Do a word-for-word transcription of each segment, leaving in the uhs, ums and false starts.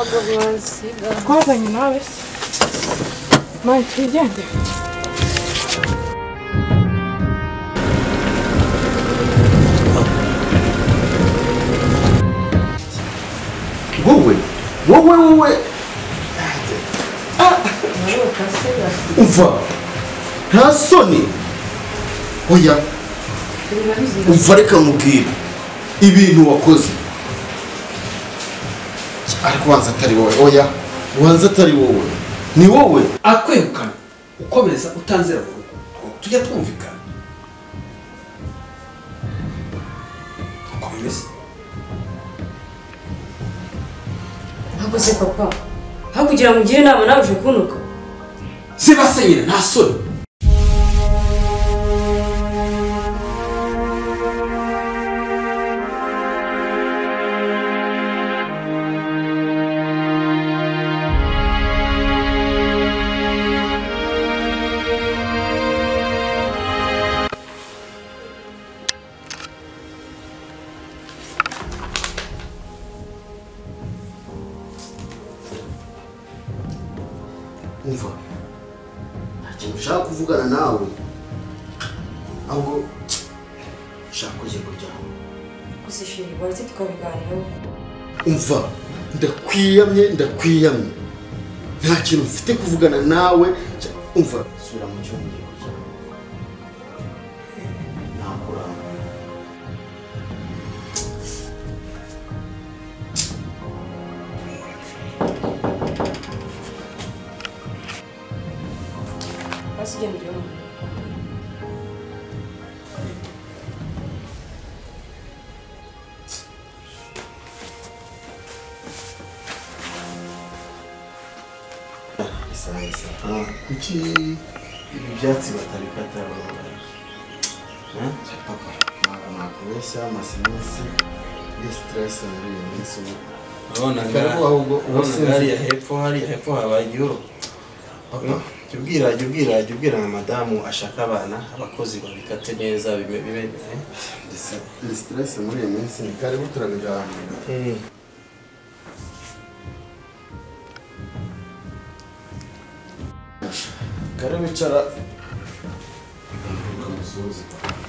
twazanye nawe se mani twigende wowe wowe wowe umva nta soni oya umva reka nkubwire ibintu wakoze ariko wanza atari wowe oya wanza atari wowe ni wowe akwegukana ukomeza utanzira mu rugo tujya twumvikana uko bimeze ntabwo se papa aho kugira ngo ugire inama nawe uje kunuka zibase nyine nta soni umva ntakintu ushaka kuvugana nawe ahubwo ushaka kujya kuryama gusa shiri waretse tukabiganiraho umva ndakwiyamye ndakwiyamye nta kintu mfite kuvugana nawe umva sura mu cyumba ugiye kuryama nakuranga Genda diyorum. Isa isa. Ah, kuki ibi byatsi batabikata barabara. Eh? Papa, nakubeshya amasinisi ni stress muri iyi minsi. Urabona ngari ngari ya hepfo hari hepfo habaye igihuru. Papa Jubwira jubwira jubwira na madamu ashaka abana abakozi babikate neza bibe bibe eh ni stress muri iyi minsi ni kare buturabigana eh kare bicara kumusuzi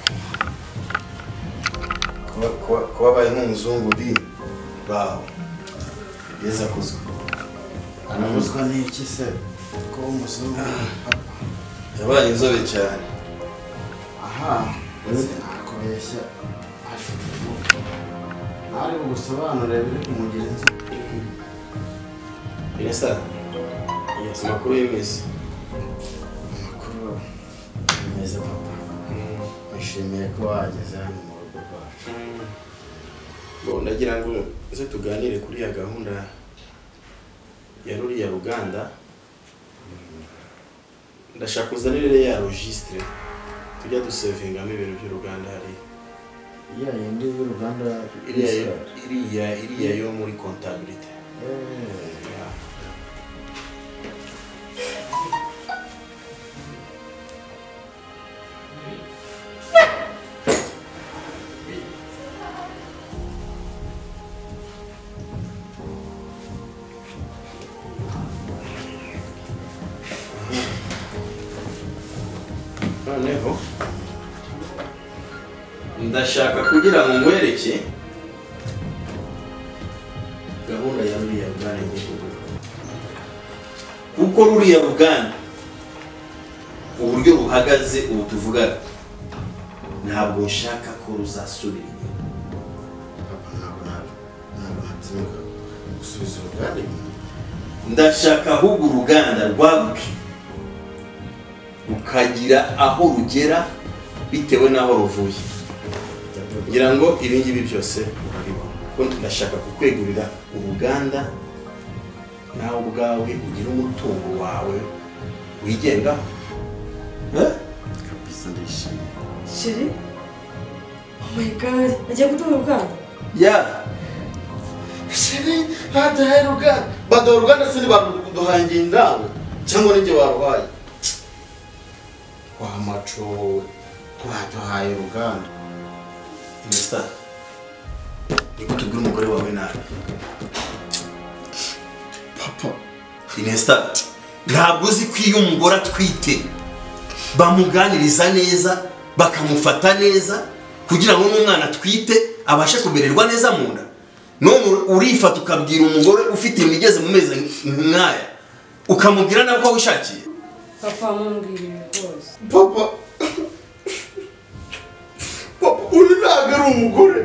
kwa kwa kwa baye nk'umuzungu di bawo yeza kuzwa anamuzwa n'iki se ko umuzungu yabaye inzobe cyane aha nakubeshya ari ugusobanura biri kumugira inzu Inesa yes makuru y'imisi makuru meza papa nishimiye ko wageze hano mu rugo rwacu bo ndagira ngo ze tuganire kuri ya gahunda ya ruri ya Ruganda ndashaka kuzanire ya registre tujya dusevingamo ibintu by'Uruganda hari iya yindi y'Uruganda iriya iriya iriya yo muri comptabilité eh noneho ndashaka kugira ngo ngwereke gahunda ya ruriya Ruganda kuko ruriya Ruganda uburyo ruhagaze ubu tuvuga ntabwo nshaka ko ruzasubira papa ntabwo ntabwo ntabwo gusubiza Uruganda ndashaka ahubwo Uruganda rwaguke ukagira aho rugera bitewe naho ruvuye ngira ngo ibingibi byose urabibona ko ndashaka kukwegurira Uruganda nawe ubwawe ugira umutungo wawe wigenga eh kabisa ndishimye Shiri oh my god agiye gutunga Uruganda ya Shiri hataye Uruganda bado Uruganda sindi baduhangiye indawe cyangwa n'inge waruhaye wa macho twatuhaye Uruganda Inesta niko tubwira umugore wawe nabi papa Inesta ntabwo uzi ko iyo umugore atwite bamuganiriza neza bakamufata neza kugira ngo n'umwana atwite abashe kumererwa neza mu nda none urifata ukabwira umugore ufite imigeze mu mezi nkaya ukamubwira nako wishakiye papa mumbwire rwose papa papa uri ntabwo ari umugore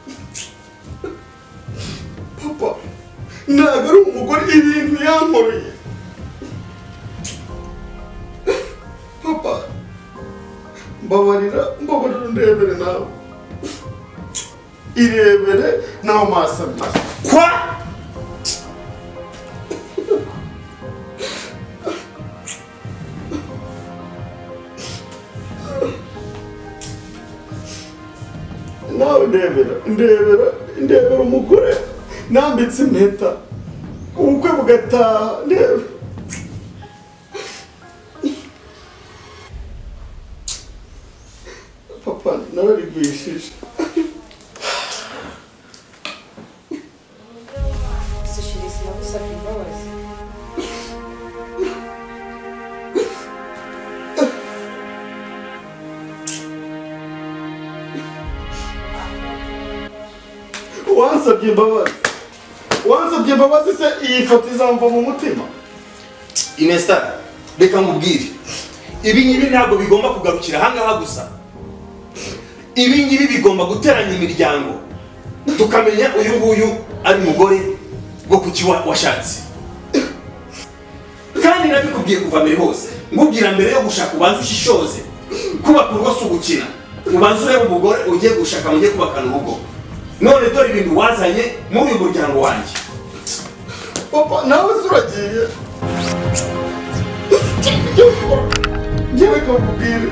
papa ntabwo ari umugore ibintu yankoreye papa mbabarira mbabarira ndebere nawe irebere nawe maso kwa nawe ndebera ndebera ndebera umugore nambitse impeta ubukwe bugataha ndebera papa nararigwishije sishirisi nagusabye imbabazi wansabye imbabazi wansabye imbabazi se iyi foto izamva mu mutima Inesta reka ngubwire ibi ngibi ntabwo bigomba kugarukira ahangaha gusa ibi ngibi bigomba guteranya imiryango tukamenya uyu nguyu ari umugore wo kuki washatse kandi nabikubwiye kuva mbere hose ngubwira mbere yo gushaka ubanza ushishoze kubaka urugo si ugukina ubanza urebe umugore ugiye gushaka mujye kubakana urugo none dore ibintu wazanye muri uyu muryango wanjye papa nawe se uragiye ngewe kakubwire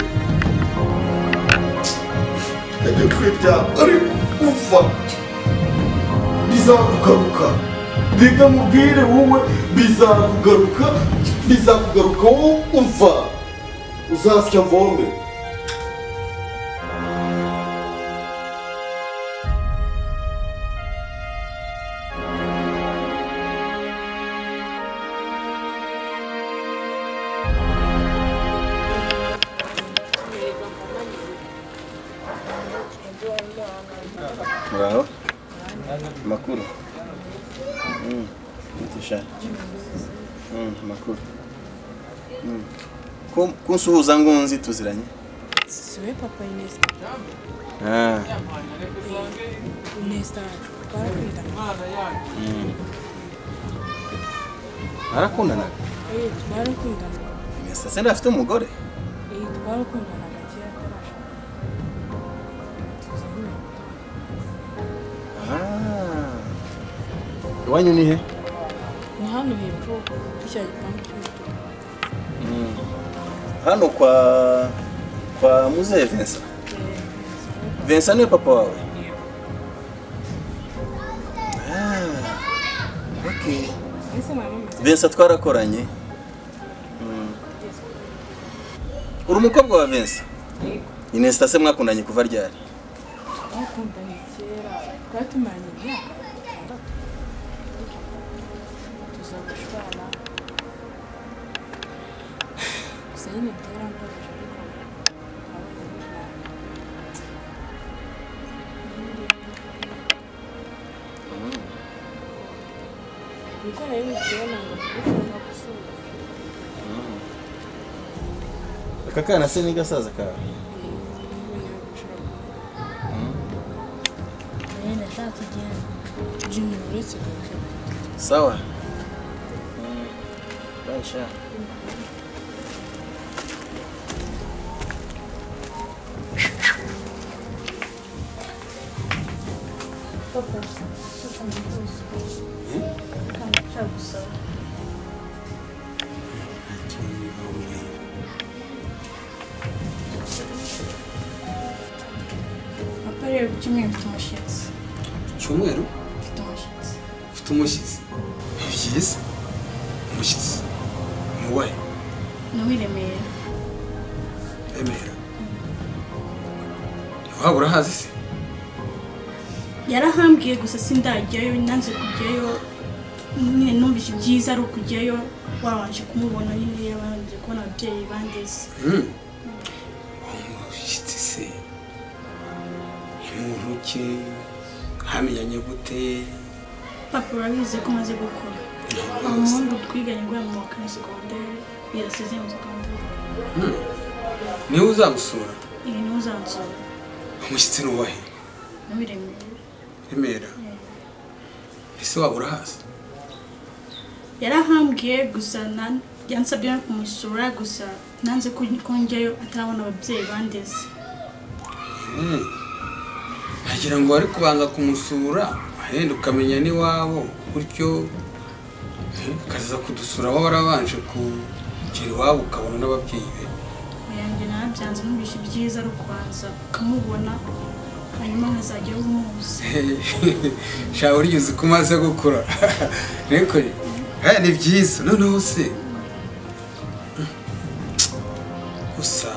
ajya kwiryama ariko uva bizakugaruka reka mubwire wowe bizakugaruka bizakugaruka wowe uva uzasya mvome Bravo. Makuru. Mm. Itisha. Mm, makuru. Mm. Kum kunsuhuza ngonzi tuziranye. Siwe papa Inesta. Ah. Inesta. Twarakunda. Mm. Arakundana. Eh, twarakunda. Inesta senda afite umugore. Eh, twarakunda nagakira tarasha. Ah. Iwanyu ni he? Ni hano hepfo cya gipangu cy'umutuku. Mm. Hano kwa kwa Mzee Vincent. Vincent ni papa wawe? Ah. Okay. Vincent twarakoranye. Mm. Uri umukobwa wa Vincent? Yego. Inesta se mwakundanye kuva ryari? Twakundanye kera. Twatumanye imyaka itandatu. Tuzagushwana. Gusa nyine byarambabaje ariko niko nari mukibona ngo kuko gusura. Aka kana se ni gasaza kawe? Nenda tatu jana. Jini uretse gukora. Sawa. Mm. Baisha. Papa, sasa mbuzi. Kama chagusa. Papa rero kimwe mfite umushyitsi. Cyumweru Mfite umushyitsi. ufite umushyitsi byiza umushyitsi muwaye Nawe Remera. Remera waba urahazi se yarahambwiye gusa sindajyayo nanze kujyayo nyine numvise ibyiza ari ukujyayo wabanje kumubona nyine yabanje kubona ababyeyi bandeze. Umushyitsi se umuntu ki hamenyanye gute? Papa urabizi ko maze gukora. Umuhungu twiganye ngo mu wa kane secondaire yarasize mu secondaire. Niwe uzagusura? Iyi niwe uzansura. Umushyitsi ni uwahe? Nabiremera. Remera. Ese waba urahazi? Yarahambwiye gusa yansabye kumusura gusa nanze ko njyayo atarabona ababyeyi bandeze. Nagira ngo wari kubanza kumusura ahenda ukamenya n'iwabo gutyo ukaza kudusura aho warabanje kugera iwabo ukabona n'ababyeyi be. Yanjye narabyanze numvise ibyiza ari ukubanza ukamubona hanyuma nkazajya umuzi. Shaho uri uzi ko umaze gukura ariko ni byiza noneho se gusa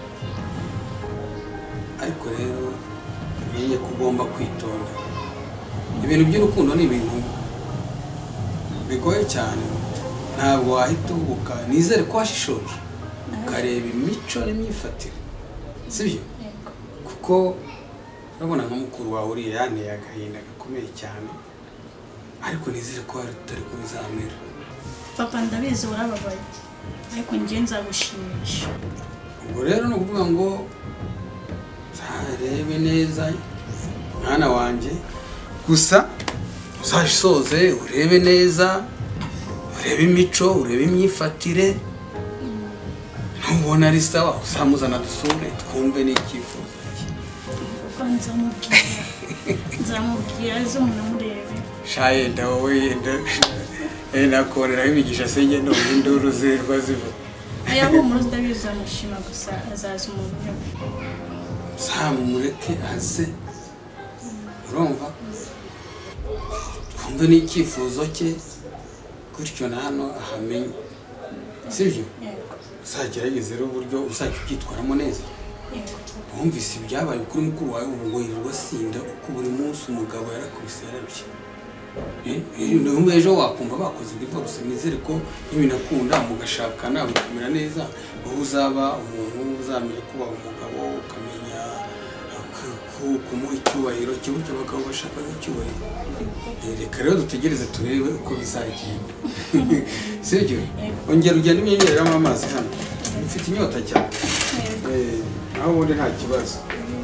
ariko rero umenye ko ugomba kwitonda. Ibintu by'urukundo ni ibintu bigoye cyane, ntabwo wahita uhubuka. Nizere ko washishoje ukareba imico n'imyifatire, sibyo? Kuko urabona nka mukuru wawe uriya yanteye agahinda gakomeye cyane, ariko nizere ko hari utari ko bizamera. Papa ndabizi urababaye ariko njye nzagushimisha. Ubwo rero ni ukuvuga ngo uzarebe neza mwana wanjye, gusa uzashoze urebe neza, urebe imico, urebe imyifatire, ntubona ari sawa uzamuzana dusure twumve n'icyifuzo cye. Nzamubwira nzamubwira ejo munamurebe. Shaye nda wowe yenda nakoreraho imigisha senge none induru zirwa ziva. Aya humura ndabizi amushima gusa azaza umuntu we. Zamureke aze, urumva twumve n'icyifuzo cye gutyo na hano ahamenye, sibyo? Uzagerageze rero uburyo uzajya ubyitwaramo neza. Wumvise ibyabaye kuri mukuru wawe ubu ngo yirirwa sinda uko buri munsi umugabo yarakubise yararushye. Numva ejo wakumva bakoze divorce. Nizere ko ibinakunda mugashakana bikamera neza, wowe uzaba umuntu uzamenya kuba umugabo ukamenya kumuha icyubahiro cy'uburyo abagabo bashaka icyubahiro. Reka rero dutegereze turebe uko bizagenda, sibyo? Ongera ugenda umyenyereramo amazi hano, mfite inyota cyane. Aho ubundi nta kibazo.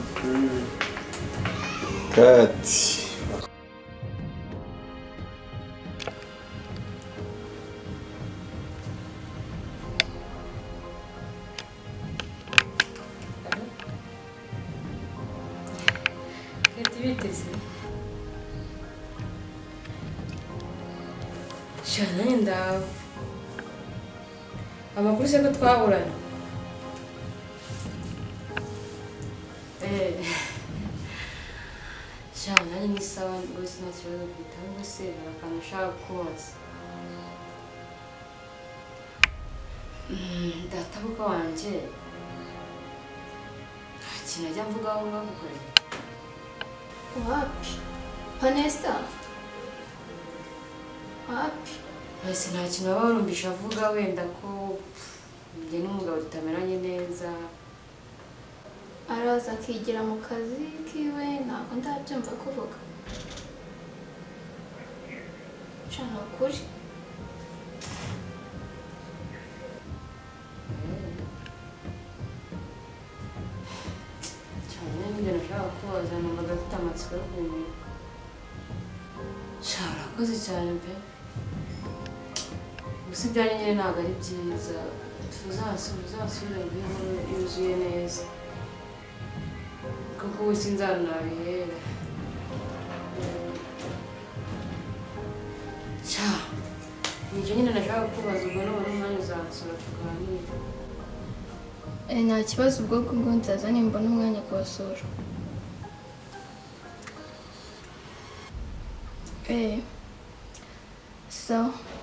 Kati biteze shana ndawe amakuru se ko twaburana eh shana ni sawa rwose nta kibazo kwitanga se barakantu ushaka kubaza ndatabuka wanje nta kintu ajya mvugaho ngagukorera. Wapi? Vanessa? Wapi? Ese nta kintu waba warumbisha avuga wenda ko njye n'umugabo tutameranye neza. Araza akigira mu kazi kiwe ntabwo ndabyumva kuvuga. Cana ukuri. Nashaka kubaza numvaga afite amatsiko yo kumenya. Sha urakoze cyane pe. Gusa ibyanjye nyine ntabwo ari byiza. Tuzasubire mu inkuru yuzuye neza. Kuko ubu sinzanabihera. Sha nicyo nyine nashaka kubaza ubwo n'ubu umwanya uzansura tuganira. Eh nta kibazo ubwo ngo nzaza nimbona umwanya kubasura. Eh. So